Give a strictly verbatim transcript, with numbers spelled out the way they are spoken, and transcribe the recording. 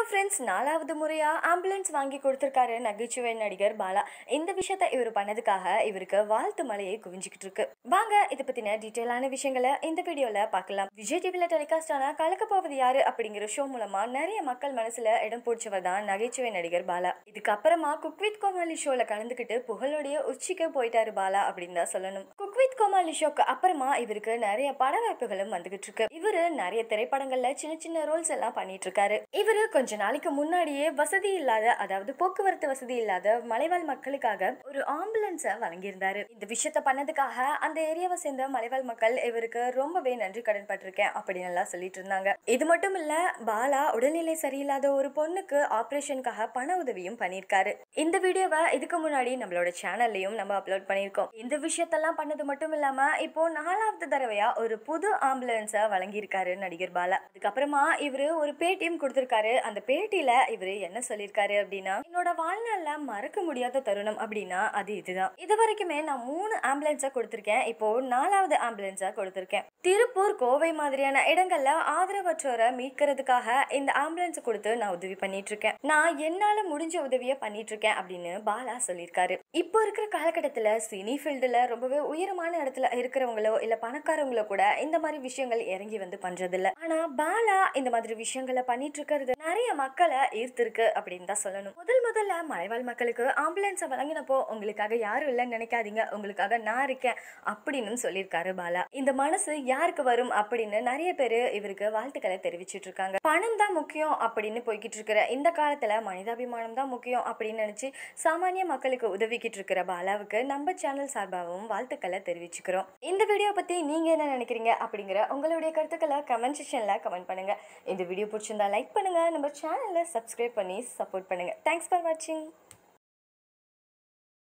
Hello friends, நாலாவது முறையா ambulance வாங்கி கொடுத்திருக்காரு நகைச்சுவை நடிகர் பாலா. இந்த விஷயத்த இவர் பண்ணதுக்காக இவருக்கு வாழ்த்து மலையை குவிஞ்சுக்கிட்டு இருக்கு. வாங்க இதை பத்தின டீட்டெயிலான விஷயங்களை இந்த வீடியோல பார்க்கலாம். விஜய் டிவில டெலிகாஸ்ட் ஆன கலக்க போவது யாரு அப்படிங்கிற ஷோ மூலமா நிறைய மக்கள் மனசுல இடம் பிடிச்சவர் தான் நகைச்சுவை நடிகர் பாலா. இதுக்கப்புறமா குக் வித் கோமாளி ஷோல கலந்துக்கிட்டு புகழுடைய உச்சிக்கு போயிட்டாரு பாலா அப்படின்னு தான் சொல்லணும். குக் வித் கோமாளி ஷோக்கு அப்புறமா இவருக்கு நிறைய பட வாய்ப்புகளும் வந்துகிட்டு இருக்கு. இவரு நிறைய திரைப்படங்கள்ல சின்ன சின்ன ரோல்ஸ் எல்லாம் பண்ணிட்டு இருக்காரு. இவரு கொஞ்ச நாளைக்கு முன்னாடியே வசதி இல்லாத, அதாவது போக்குவரத்து வசதி இல்லாத மலைவாழ் மக்களுக்காக ஒரு ஆம்புலன்ஸை வழங்கியிருந்தாரு. இந்த விஷயத்த பண்ணதுக்காக அந்த ஏரியாவை சேர்ந்த மலைவாழ் மக்கள் இவருக்கு ரொம்பவே நன்றி கடன் பட்டிருக்கேன் அப்படின்னு எல்லாம் சொல்லிட்டு இருந்தாங்க. இது மட்டும் இல்ல, பாலா உடல்நிலை சரியில்லாத ஒரு பொண்ணுக்கு ஆபரேஷனுக்காக பண உதவியும் பண்ணியிருக்காரு. இந்த வீடியோவை இதுக்கு முன்னாடி நம்மளோட சேனல்லையும் நம்ம அப்லோட் பண்ணியிருக்கோம். இந்த விஷயத்தெல்லாம் பண்ணது மட்டும் இல்லாம இப்போ நாலாவது தடவையா ஒரு புது ஆம்புலன்ஸை வழங்கியிருக்காரு நடிகர் பாலா. அதுக்கப்புறமா இவரு ஒரு பேட்டியும் கொடுத்திருக்காரு. அந்த பேட்டியில இவரு என்ன சொல்லிருக்காரு அப்படின்னா, என்னோட வாழ்நாள்ல மறக்க முடியாத தருணம் அப்படின்னா அது இதுதான். இது வரைக்குமே நான் மூணு ஆம்புலன்ஸ கொடுத்திருக்கேன். இப்போ நாலாவது ஆம்புலன்ஸ கொடுத்திருக்கேன். திருப்பூர், கோவை மாதிரியான இடங்கள்ல ஆதரவற்றோரை மீட்கிறதுக்காக இந்த ஆம்புலன்ஸ் கொடுத்து நான் உதவி பண்ணிட்டு இருக்கேன். நான் என்னால முடிஞ்ச உதவியை பண்ணிட்டு இருக்கேன் அப்படின்னு பாலா சொல்லியிருக்காரு. இப்போ இருக்கிற காலகட்டத்துல சினி ஃபீல்டுல ரொம்பவே உயரமான இடத்துல இருக்கிறவங்களோ இல்ல பணக்காரங்களோ கூட இந்த மாதிரி விஷயங்கள் இறங்கி வந்து பண்றது இல்ல. ஆனா பாலா இந்த மாதிரி விஷயங்களை பண்ணிட்டு இருக்கிறது நிறைய மக்களை ஈர்த்திருக்கு அப்படின்னு தான் சொல்லணும். முதல் முதல்ல மலைவாழ் மக்களுக்கு ஆம்புலன்ஸை வழங்கினப்போ உங்களுக்காக யாரும் இல்லைன்னு நினைக்காதீங்க, உங்களுக்காக நான் இருக்கேன் அப்படின்னு சொல்லியிருக்காரு பாலா. இந்த மனசு யாருக்கு வரும் அப்படின்னு நிறைய பேரு இவருக்கு வாழ்த்துக்களை தெரிவிச்சிட்டு இருக்காங்க. பணம் தான் முக்கியம் அப்படின்னு போய்கிட்டு இருக்கிற இந்த காலத்துல மனிதாபிமானம் தான் முக்கியம் அப்படின்னு நினைச்சு சாமானிய மக்களுக்கு உதவிக்கிட்டு இருக்கிற பாலாவுக்கு நம்ம சேனல் சார்பாகவும் வாழ்த்துக்களை தெரிவிச்சுக்கிறோம். இந்த வீடியோ பத்தி நீங்க என்ன நினைக்கிறீங்க அப்படிங்கிற உங்களுடைய கருத்துக்களை கமெண்ட் செக்ஷன்ல கமெண்ட் பண்ணுங்க. இந்த வீடியோ பிடிச்சிருந்தா லைக் பண்ணுங்க, நம்ம சேனலை சப்ஸ்கிரைப் பண்ணி சப்போர்ட் பண்ணுங்க. தேங்க்ஸ் ஃபார் வாட்சிங்.